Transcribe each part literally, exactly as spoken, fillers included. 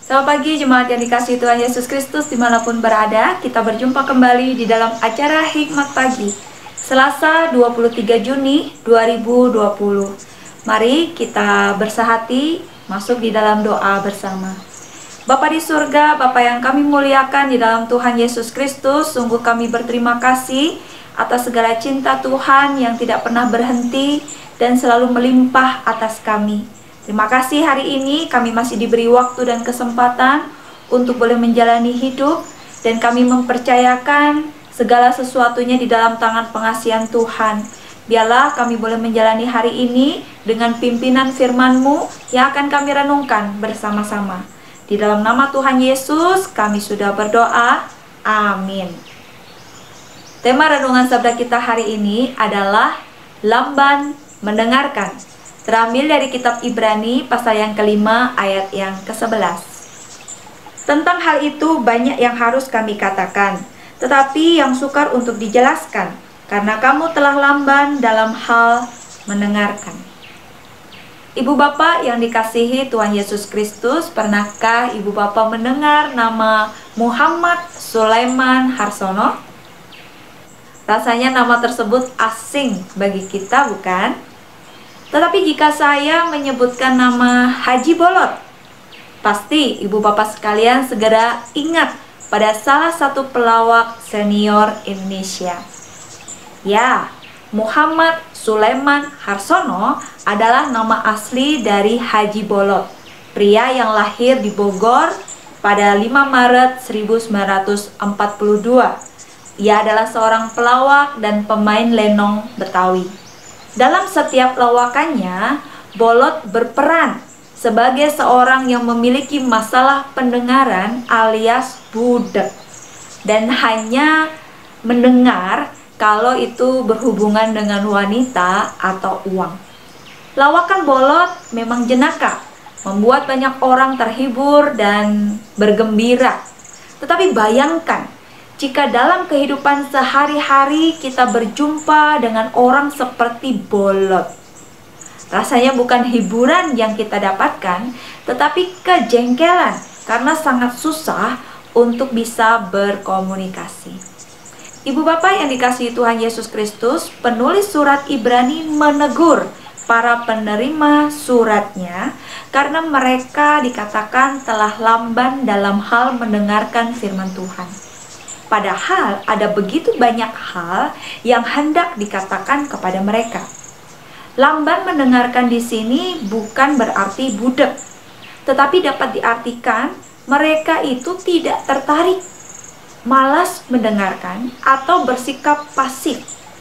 Selamat pagi jemaat yang dikasihi Tuhan Yesus Kristus dimanapun berada. Kita berjumpa kembali di dalam acara Hikmat Pagi Selasa dua puluh tiga Juni dua ribu dua puluh. Mari kita bersahati masuk di dalam doa bersama. Bapa di surga, Bapa yang kami muliakan di dalam Tuhan Yesus Kristus, sungguh kami berterima kasih atas segala cinta Tuhan yang tidak pernah berhenti dan selalu melimpah atas kami. Terima kasih hari ini kami masih diberi waktu dan kesempatan untuk boleh menjalani hidup, dan kami mempercayakan segala sesuatunya di dalam tangan pengasihan Tuhan. Biarlah kami boleh menjalani hari ini dengan pimpinan firman-Mu yang akan kami renungkan bersama-sama. Di dalam nama Tuhan Yesus kami sudah berdoa. Amin. Tema renungan sabda kita hari ini adalah lamban mendengarkan. Terambil dari kitab Ibrani pasal yang kelima ayat yang kesebelas. Tentang hal itu banyak yang harus kami katakan, tetapi yang sukar untuk dijelaskan, karena kamu telah lamban dalam hal mendengarkan. Ibu bapak yang dikasihi Tuhan Yesus Kristus, pernahkah ibu bapak mendengar nama Muhammad Sulaiman Harsono? Rasanya nama tersebut asing bagi kita, bukan? Tetapi jika saya menyebutkan nama Haji Bolot, pasti ibu bapak sekalian segera ingat pada salah satu pelawak senior Indonesia. Ya, Muhammad Sulaiman Harsono adalah nama asli dari Haji Bolot, pria yang lahir di Bogor pada lima Maret seribu sembilan ratus empat puluh dua. Ia adalah seorang pelawak dan pemain lenong Betawi. Dalam setiap lawakannya, Bolot berperan sebagai seorang yang memiliki masalah pendengaran alias budak, dan hanya mendengar kalau itu berhubungan dengan wanita atau uang. Lawakan Bolot memang jenaka, membuat banyak orang terhibur dan bergembira. Tetapi bayangkan, jika dalam kehidupan sehari-hari kita berjumpa dengan orang seperti Bolot. Rasanya bukan hiburan yang kita dapatkan, tetapi kejengkelan karena sangat susah untuk bisa berkomunikasi. Ibu bapak yang dikasihi Tuhan Yesus Kristus, penulis surat Ibrani menegur para penerima suratnya karena mereka dikatakan telah lamban dalam hal mendengarkan firman Tuhan. Padahal ada begitu banyak hal yang hendak dikatakan kepada mereka. Lamban mendengarkan di sini bukan berarti budak, tetapi dapat diartikan mereka itu tidak tertarik, malas mendengarkan, atau bersikap pasif.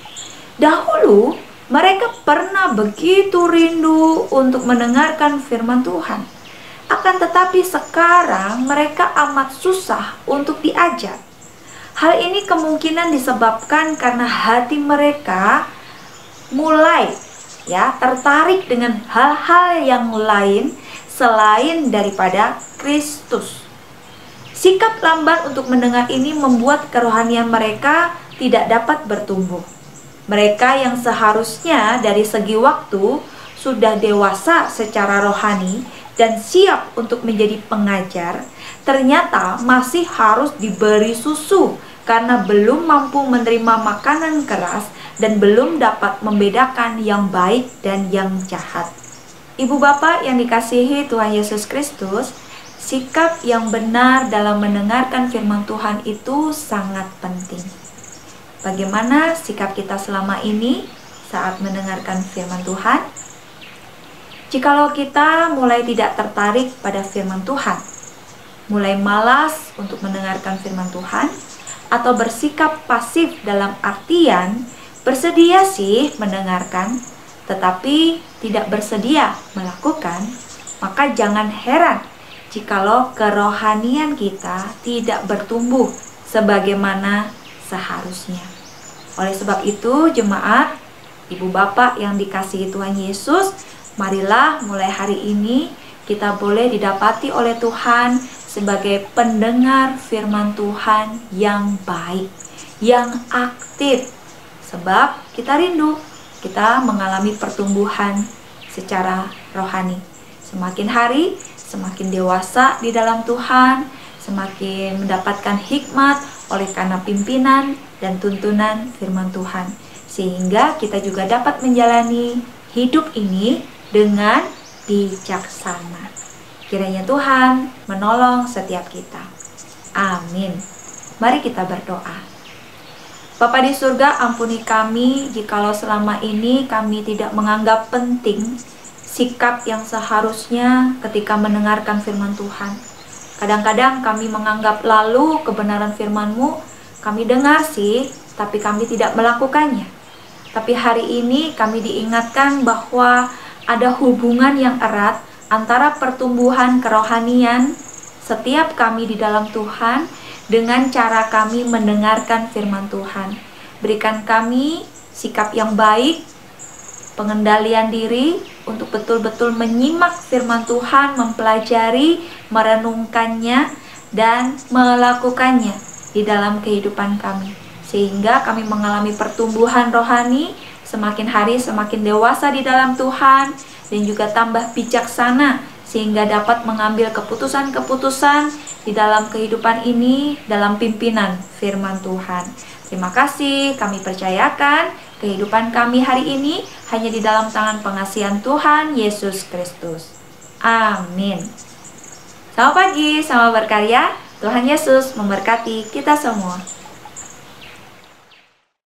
Dahulu mereka pernah begitu rindu untuk mendengarkan firman Tuhan. Akan tetapi sekarang mereka amat susah untuk diajar. Hal ini kemungkinan disebabkan karena hati mereka mulai ya tertarik dengan hal-hal yang lain selain daripada Kristus. Sikap lamban untuk mendengar ini membuat kerohanian mereka tidak dapat bertumbuh. Mereka yang seharusnya dari segi waktu sudah dewasa secara rohani dan siap untuk menjadi pengajar, ternyata masih harus diberi susu karena belum mampu menerima makanan keras dan belum dapat membedakan yang baik dan yang jahat. Ibu bapak yang dikasihi Tuhan Yesus Kristus, sikap yang benar dalam mendengarkan firman Tuhan itu sangat penting. Bagaimana sikap kita selama ini saat mendengarkan firman Tuhan? Jikalau kita mulai tidak tertarik pada firman Tuhan, mulai malas untuk mendengarkan firman Tuhan, atau bersikap pasif dalam artian bersedia sih mendengarkan, tetapi tidak bersedia melakukan, maka jangan heran jikalau kerohanian kita tidak bertumbuh sebagaimana seharusnya. Oleh sebab itu, jemaat, ibu bapak yang dikasihi Tuhan Yesus, marilah mulai hari ini kita boleh didapati oleh Tuhan sebagai pendengar firman Tuhan yang baik, yang aktif. Sebab kita rindu, kita mengalami pertumbuhan secara rohani. Semakin hari, semakin dewasa di dalam Tuhan, semakin mendapatkan hikmat oleh karena pimpinan dan tuntunan firman Tuhan. Sehingga kita juga dapat menjalani hidup ini dengan bijaksana. Kiranya Tuhan menolong setiap kita. Amin. Mari kita berdoa. Bapa di surga, ampuni kami jikalau selama ini kami tidak menganggap penting sikap yang seharusnya ketika mendengarkan firman Tuhan. Kadang-kadang kami menganggap lalu kebenaran firman-Mu, kami dengar sih, tapi kami tidak melakukannya. Tapi hari ini kami diingatkan bahwa ada hubungan yang erat antara pertumbuhan kerohanian setiap kami di dalam Tuhan dengan cara kami mendengarkan firman Tuhan. Berikan kami sikap yang baik, pengendalian diri untuk betul-betul menyimak firman Tuhan, mempelajari, merenungkannya, dan melakukannya di dalam kehidupan kami. Sehingga kami mengalami pertumbuhan rohani, semakin hari semakin dewasa di dalam Tuhan, dan juga tambah bijaksana, sehingga dapat mengambil keputusan-keputusan di dalam kehidupan ini, dalam pimpinan firman Tuhan. Terima kasih, kami percayakan kehidupan kami hari ini hanya di dalam tangan pengasihan Tuhan Yesus Kristus. Amin. Selamat pagi, selamat berkarya. Tuhan Yesus memberkati kita semua.